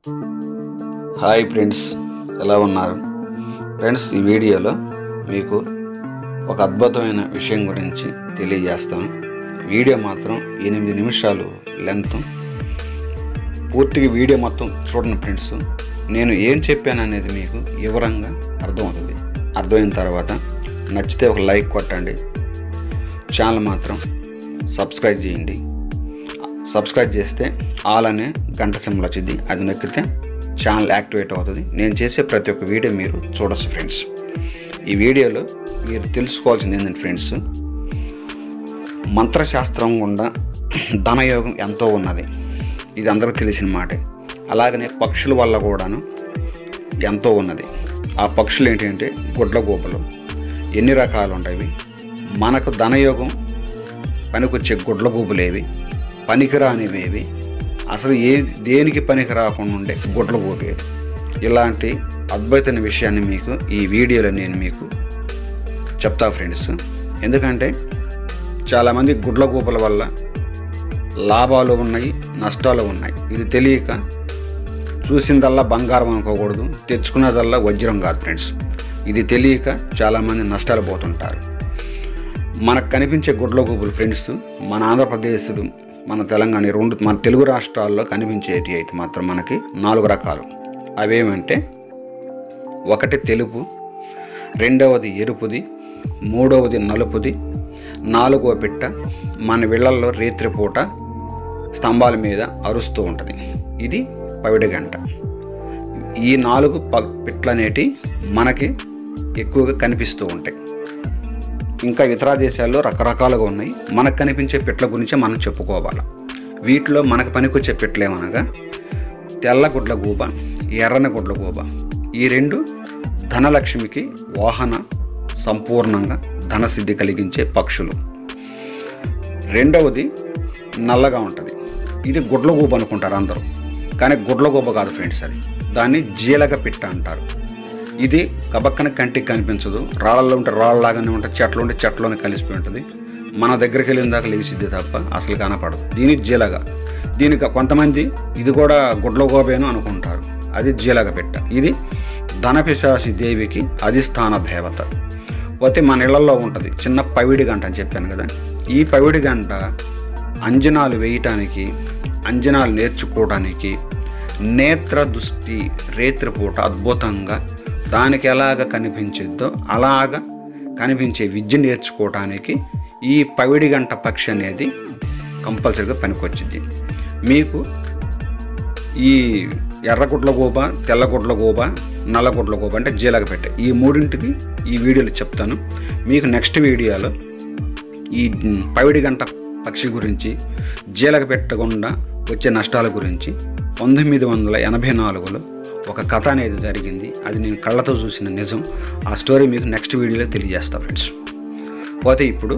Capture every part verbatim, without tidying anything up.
Hi friends, ఎలా ఉన్నారు friends? ఈ వీడియోలో మీకు ఒక అద్భుతమైన విషయం గురించి తెలియజేస్తాను. వీడియో మాత్రం ఎనిమిది నిమిషాలు లెంత్. పూర్తిగా వీడియో మొత్తం చూడండి ఫ్రెండ్స్. నేను ఏం చెప్పాను అనేది మీకు వివరంగా అర్థమవుతుంది. అర్థమైన తర్వాత నచ్చితే ఒక లైక్ కొట్టండి. ఛానల్ మాత్రం సబ్స్క్రైబ్ చేయండి. సబ్స్క్రైబ్ చేస్తే ఆల్ అనే గంట సింబల్ వచ్చింది, అది నొక్కితే ఛానల్ యాక్టివేట్ అవుతుంది. నేను చేసే ప్రతి ఒక్క వీడియో మీరు చూడొచ్చు ఫ్రెండ్స్. ఈ వీడియోలో మీరు తెలుసుకోవాల్సింది ఏంటంటే ఫ్రెండ్స్, మంత్రశాస్త్రం గుండా ధనయోగం ఎంతో ఉన్నది. ఇది అందరికీ తెలిసిన మాటే. అలాగనే పక్షుల వల్ల కూడాను ఎంతో ఉన్నది. ఆ పక్షులు ఏంటంటే గుడ్ల గూబలు. ఎన్ని రకాలు ఉంటాయి? మనకు ధనయోగం పనికొచ్చే గుడ్ల గూబులేవి, పనికిరానివేవి, అసలు ఏ దేనికి పనికి రాకుండా ఉండే గుడ్ల గూబేది. ఇలాంటి అద్భుతమైన విషయాన్ని మీకు ఈ వీడియోలో నేను మీకు చెప్తా ఫ్రెండ్స్. ఎందుకంటే చాలామంది గుడ్ల గూబల వల్ల లాభాలు ఉన్నాయి, నష్టాలు ఉన్నాయి. ఇది తెలియక చూసిందల్లా బంగారం అనుకోకూడదు, తెచ్చుకున్నదల్లా వజ్రం కాదు ఫ్రెండ్స్. ఇది తెలియక చాలామంది నష్టాలు పోతుంటారు. మనకు కనిపించే గుడ్ల గూబులు ఫ్రెండ్స్, మన ఆంధ్రప్రదేశ్, మన తెలంగాణ రెండు మన తెలుగు రాష్ట్రాల్లో కనిపించేటి అయితే మాత్రం మనకి నాలుగు రకాలు. అవేమంటే, ఒకటి తెలుపు, రెండవది ఎరుపుది, మూడవది నలుపుది, నాలుగవ పిట్ట మన ఇళ్లల్లో రేత్రిపూట స్తంభాల మీద అరుస్తూ ఉంటుంది. ఇది పవిడి గంట. ఈ నాలుగు ప పిట్లు అనేటివి మనకి ఎక్కువగా కనిపిస్తూ ఉంటాయి. ఇంకా ఇతర దేశాల్లో రకరకాలుగా ఉన్నాయి. మనకు కనిపించే పిట్ల గురించి మనం చెప్పుకోవాలి. వీటిలో మనకు పనికొచ్చే పిట్లు ఏమనగా తెల్ల గుడ్ల గూబ, ఎర్రని గుడ్ల గూబ. ఈ రెండు ధనలక్ష్మికి వాహన, సంపూర్ణంగా ధనసిద్ధి కలిగించే పక్షులు. రెండవది నల్లగా ఉంటుంది. ఇది గుడ్ల గూబ అనుకుంటారు అందరూ, కానీ గుడ్ల గూబ కాదు ఫ్రెండ్స్. అది దాన్ని జీలగ పిట్ట అంటారు. ఇది కబక్కన కంటికి కనిపించదు. రాళ్ళలో ఉంటే రాళ్ళలాగానే ఉంటుంది, చెట్లు ఉంటే చెట్లోనే కలిసిపోయి ఉంటుంది. మన దగ్గరికి వెళ్ళిన దాకా లేచిద్ది తప్ప అసలు కనపడదు. దీని జీలగ. దీనికి కొంతమంది ఇది కూడా గుడ్ల గోబేను అనుకుంటారు. అది జీలగ పెట్ట. ఇది ధనపిశాసి దేవికి అధిష్టాన దేవత. పోతే మన ఇళ్లలో ఉంటుంది చిన్న పవిడి గంట అని చెప్పాను కదా. ఈ పవిడి గంట అంజనాలు వేయటానికి, అంజనాలు నేర్చుకోవడానికి, నేత్ర దృష్టి రేత్రిపూట అద్భుతంగా దానికి ఎలాగ కనిపించిద్దో అలాగ కనిపించే విద్య నేర్చుకోవటానికి ఈ పవిడి గంట పక్షి అనేది కంపల్సరీగా పనికొచ్చింది. మీకు ఈ ఎర్రగుడ్ల గూబ, తెల్లగుడ్ల గూబ, నల్లగుడ్ల గూబ అంటే జీలగ పెట్టే, ఈ మూడింటికి ఈ వీడియోలో చెప్తాను. మీకు నెక్స్ట్ వీడియోలో ఈ పవిడి గంట పక్షి గురించి, జీలగ పెట్టకుండా వచ్చే నష్టాల గురించి పంతొమ్మిది వందల ఎనభై నాలుగులో ఒక కథ అనేది జరిగింది. అది నేను కళ్ళతో చూసిన నిజం. ఆ స్టోరీ మీకు నెక్స్ట్ వీడియోలో తెలియజేస్తా ఫ్రెండ్స్. పోతే ఇప్పుడు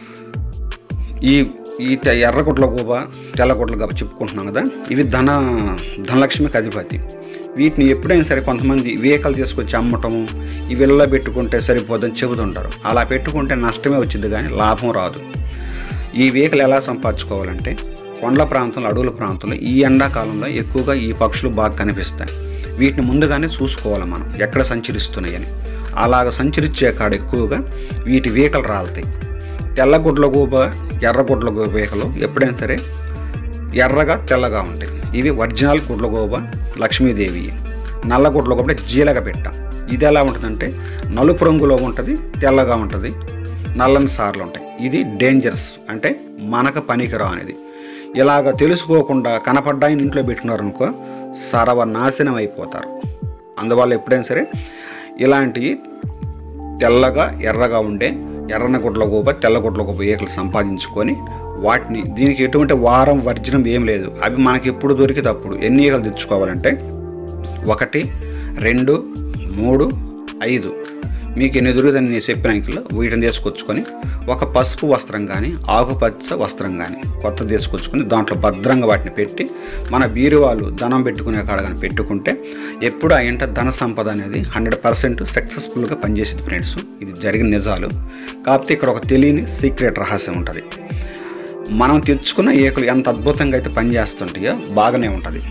ఈ ఈ ఎర్రగుడ్ల గూబ, తెల్లగుడ్ల గూబ చెప్పుకుంటున్నాం కదా. ఇవి ధన ధనలక్ష్మికి అధిపతి. వీటిని ఎప్పుడైనా సరే కొంతమంది వేకలు తీసుకొచ్చి అమ్మటము, ఇవి ఇళ్ళలో పెట్టుకుంటే సరిపోదని చెబుతుంటారు. అలా పెట్టుకుంటే నష్టమే వచ్చింది కానీ లాభం రాదు. ఈ వేకలు ఎలా సంపాదించుకోవాలంటే, కొండల ప్రాంతంలో, అడవుల ప్రాంతంలో ఈ ఎండాకాలంలో ఎక్కువగా ఈ పక్షులు బాగా కనిపిస్తాయి. వీటిని ముందుగానే చూసుకోవాలి మనం ఎక్కడ సంచరిస్తున్నాయని. అలాగ సంచరించే కాడ ఎక్కువగా వీటి వేకలు రాలుతాయి. తెల్లగుడ్ల గూబ, ఎర్రగుడ్ల గూబ వేకలు ఎప్పుడైనా సరే ఎర్రగా తెల్లగా ఉంటాయి. ఇవి ఒరిజినల్ గుడ్ల గూబ, లక్ష్మీదేవి. నల్లగుడ్ల గూబ అంటే జీలగ పెట్ట. ఇది ఎలా ఉంటుందంటే నలుపు రంగులో ఉంటుంది, తెల్లగా ఉంటుంది, నల్లని సార్లు ఉంటాయి. ఇది డేంజరస్, అంటే మనకు పనికిరా అనేది. ఇలాగ తెలుసుకోకుండా కనపడ్డాయని ఇంట్లో పెట్టుకున్నారనుకో సర్వనాశనం అయిపోతారు. అందువల్ల ఎప్పుడైనా సరే ఇలాంటివి తెల్లగా ఎర్రగా ఉండే ఎర్రన గుడ్ల గూబ, తెల్లగుడ్ల గూబ ఏకలు సంపాదించుకొని వాటిని, దీనికి ఎటువంటి వారం వర్జనం ఏం లేదు. అవి మనకి ఎప్పుడు దొరికితే అప్పుడు. ఎన్ని ఏకలు తెచ్చుకోవాలంటే ఒకటి, రెండు, మూడు, ఐదు, మీకు ఎన్ని దొరుకుతుందని నేను చెప్పిన అంకెలో వీటిని తీసుకొచ్చుకొని ఒక పసుపు వస్త్రం కానీ, ఆకుపచ్చ వస్త్రం కానీ కొత్త తీసుకొచ్చుకొని దాంట్లో భద్రంగా వాటిని పెట్టి మన బీరువాళ్ళు ధనం పెట్టుకునే కాడ కానీ పెట్టుకుంటే ఎప్పుడు ఆ ఇంట ధన సంపద అనేది హండ్రెడ్ పర్సెంట్ సక్సెస్ఫుల్గా పనిచేసింది ఫ్రెండ్స్. ఇది జరిగిన నిజాలు. కాకపోతే ఇక్కడ ఒక తెలియని సీక్రెట్ రహస్యం ఉంటుంది. మనం తెచ్చుకున్న ఏకలు ఎంత అద్భుతంగా అయితే పనిచేస్తుంటాయో బాగానే ఉంటుంది.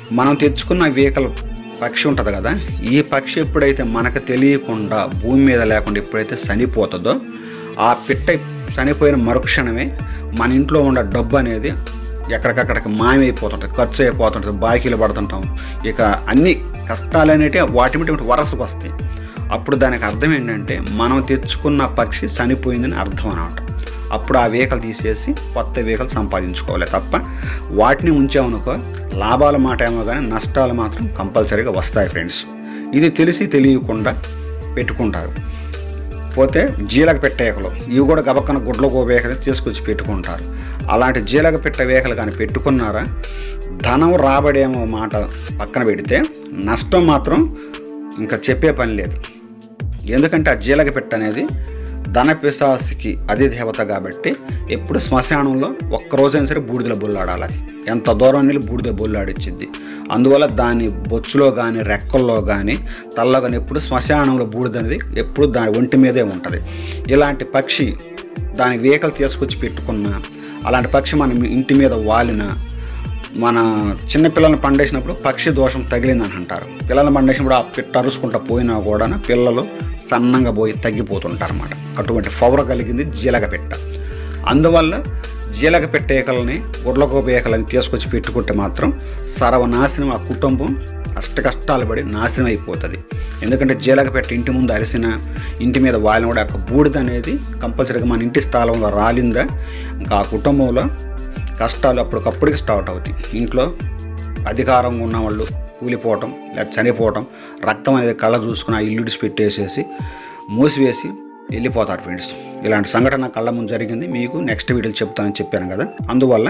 మనం తెచ్చుకున్న వెహికల్ పక్షి ఉంటుంది కదా, ఈ పక్షి ఎప్పుడైతే మనకు తెలియకుండా భూమి మీద లేకుండా ఎప్పుడైతే చనిపోతుందో ఆ పిట్ట చనిపోయిన మరుక్షణమే మన ఇంట్లో ఉన్న డబ్బు అనేది ఎక్కడికక్కడికి మాయమైపోతుంటుంది, ఖర్చు అయిపోతుంటుంది, బాకీలు పడుతుంటాం, ఇక అన్ని కష్టాలు అనేవి వాటి మీద వరసకు వస్తాయి. అప్పుడు దానికి అర్థం ఏంటంటే మనం తెచ్చుకున్న పక్షి చనిపోయిందని అర్థం అన్నమాట. అప్పుడు ఆ వెహికల్ తీసేసి కొత్త వెహికల్ సంపాదించుకోవాలి తప్ప వాటిని ఉంచామనుకో లాభాల మాట ఏమో కానీ నష్టాలు మాత్రం కంపల్సరీగా వస్తాయి ఫ్రెండ్స్. ఇది తెలిసి తెలియకుండా పెట్టుకుంటారు. పోతే జీలక పెట్టే వేకలు ఇవి కూడా గబక్కన గుడ్లకు వేకలు తీసుకొచ్చి పెట్టుకుంటారు. అలాంటి జీలక పెట్టే వేకలు కానీ పెట్టుకున్నారా ధనం రాబడేమో మాట పక్కన పెడితే నష్టం మాత్రం ఇంకా చెప్పే పని లేదు. ఎందుకంటే ఆ జీలక పెట్ట అనేది ధన పిశాసికి అదే దేవత కాబట్టి ఎప్పుడు శ్మశానంలో ఒక్కరోజైనా సరే బూడిదలో బొల్లాడాలి. అది ఎంత దూరం వెళ్ళి బూడిద బొల్లాడిచ్చింది. అందువల్ల దాని బొచ్చులో కానీ రెక్కల్లో కానీ తల్లో కానీ ఎప్పుడు శ్మశానంలో బూడిద అనేది ఎప్పుడు దాని ఒంటి మీదే ఉంటుంది. ఇలాంటి పక్షి దాని వేకలు తీసుకొచ్చి పెట్టుకున్న అలాంటి పక్షి మన ఇంటి మీద వాలిన మన చిన్నపిల్లల్ని పండేసినప్పుడు పక్షి దోషం తగిలిందని అంటారు. పిల్లల్ని పండేసినప్పుడు ఆ పిట్ట అరుసుకుంటా పోయినా కూడా పిల్లలు సన్నంగా పోయి తగ్గిపోతుంటారు అన్నమాట. అటువంటి పవర్ కలిగింది జీలక పెట్ట. అందువల్ల జీలక పెట్టేకలని గుడ్లకోప ఏకలని తీసుకొచ్చి పెట్టుకుంటే మాత్రం సర్వనాశనం, ఆ కుటుంబం అష్ట కష్టాలు పడి నాశనం అయిపోతుంది. ఎందుకంటే జీలక పెట్ట ఇంటి ముందు అరిసిన ఇంటి మీద వాలిన కూడా ఆ బూడిద అనేది కంపల్సరీగా మన ఇంటి స్థలంలో రాలిందా ఇంకా ఆ కుటుంబంలో కష్టాలు అప్పటికప్పటికి స్టార్ట్ అవుతాయి. ఇంట్లో అధికారంగా ఉన్నవాళ్ళు కూలిపోవటం లేదా చనిపోవటం, రక్తం అనేది కళ్ళ చూసుకుని ఆ ఇల్లు ఇడిచి పెట్టేసేసి మూసివేసి వెళ్ళిపోతారు ఫ్రెండ్స్. ఇలాంటి సంఘటన కళ్ళ ముందు జరిగింది. మీకు నెక్స్ట్ వీడియోలో చెప్తానని చెప్పాను కదా. అందువల్ల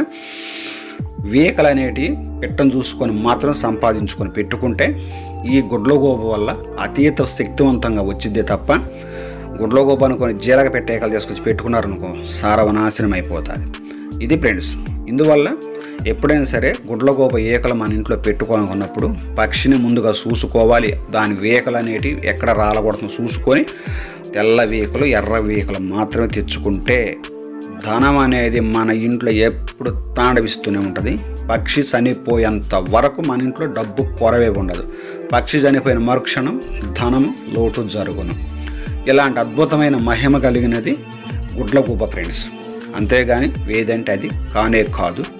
వేకలు అనేటివి పెట్టను చూసుకొని మాత్రం సంపాదించుకొని పెట్టుకుంటే ఈ గుడ్లగోప వల్ల అతీత శక్తివంతంగా వచ్చిద్దే తప్ప గుడ్లగోప అనుకొని జీలక పెట్టేకలు తీసుకొచ్చి పెట్టుకున్నారనుకో సారవనాశనం అయిపోతుంది. ఇది ఫ్రెండ్స్. ఇందువల్ల ఎప్పుడైనా సరే గుడ్లగోప ఏకలు మన ఇంట్లో పెట్టుకోవాలనుకున్నప్పుడు పక్షిని ముందుగా చూసుకోవాలి. దాని వేకలు అనేటివి ఎక్కడ రాలకూడదు చూసుకొని తెల్ల వేకలు ఎర్ర వేకలు మాత్రమే తెచ్చుకుంటే ధనం అనేది మన ఇంట్లో ఎప్పుడు తాండవిస్తూనే ఉంటుంది. పక్షి చనిపోయేంత వరకు మన ఇంట్లో డబ్బు కొరవే ఉండదు. పక్షి చనిపోయిన మరుక్షణం ధనము లోటు జరుగును. ఇలాంటి అద్భుతమైన మహిమ కలిగినది గుడ్లగూప ఫ్రెండ్స్. అంతేగాని వేదంటే అది కానే కాదు.